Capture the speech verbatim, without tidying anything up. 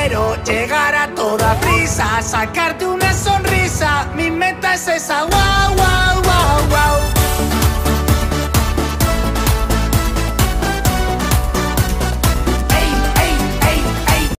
quiero llegar a toda prisa, sacarte una sonrisa. Mi meta es esa, wow.